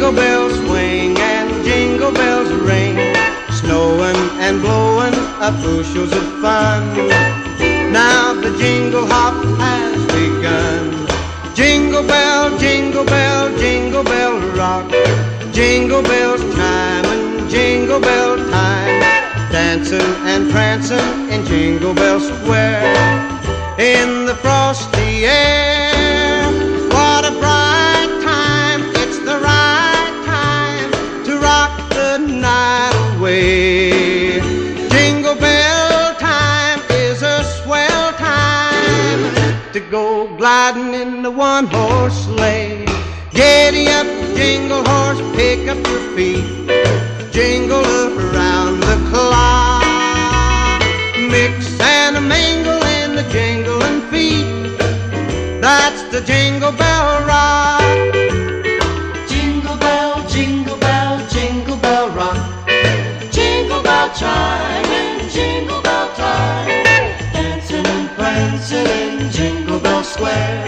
Jingle bells swing and jingle bells ring, snowing and blowing up bushels of fun. Now the jingle hop has begun. Jingle bell, jingle bell, jingle bell rock, jingle bells chiming, jingle bell time, dancing and prancing in Jingle Bell Square. In the frosty air, what a bright time, it's the right time to rock the night away. Jingle bell time is a swell time to go gliding in the one-horse sleigh. Giddy up, jingle horse, pick up your feet, jingle around the clock, mix and a mingle in the jingling feet. That's the Jingle Bell Rock. Jingle bell, jingle bell, jingle bell rock, jingle bell chime and jingle bell time, dancing and prancing in Jingle Bell Square.